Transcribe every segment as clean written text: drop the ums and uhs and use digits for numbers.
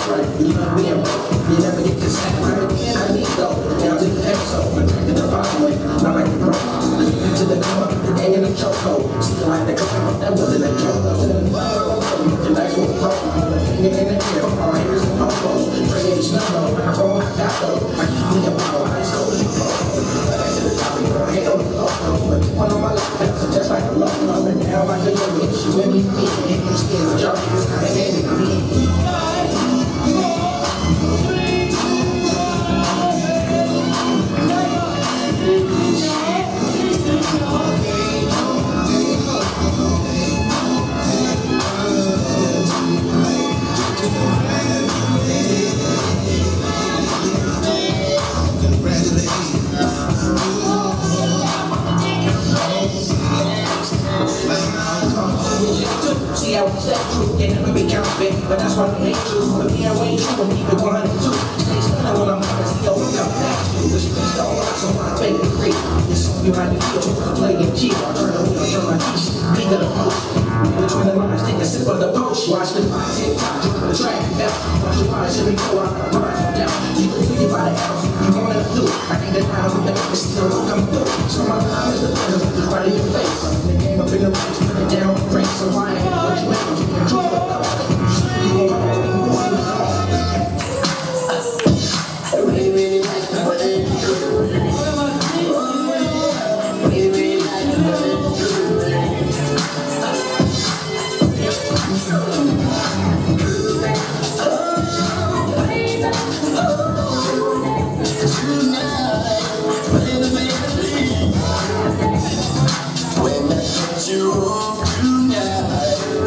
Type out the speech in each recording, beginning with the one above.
right. You know me and you never get this sack right again. I need though. Now to the episode, I'm back in the following. I'm like the bro. Listen to the come up, the gang in the chokehold. See like the come up, that wasn't a joke. The nice one pro. Finger in the air, all I hear is a popo. Bringing snow, I roll my got though. I keep me a bottle, I just go to the floor. Back to the top, you know, I hate on the low. But one on my left, so just like a low. And now I can look at you and me. And I'm scared of y'all niggas, I ain't me. See, I was that true, they never be counterfeit, but that's why they hate you. But me, I way true, and keep it 102. Stay stunning when I'm honest, yo, look out back. The streets don't rock, so I make it free. This song you might feel, to play it cheap. I'll turn the wheel, turn my keys, beat to the post. Between the lines, take a sip of the post. Watch the clock, tick tock, jump the track, down. Watch the bars, here we go, I'm gonna rise down. You can do it by the hours, you wanna do it. I think that I don't think it's still come through. So my time is the presence, just right in your face. The game up in the race, put it down, break, so I ain't what you make, you can do it. I really, really like the way you do it. Really, really like the way you do it. When I get you home tonight.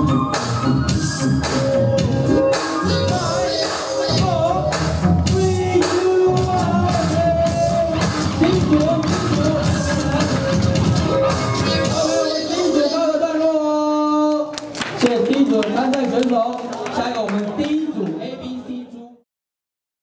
谢谢第一组参赛选手，下一个我们。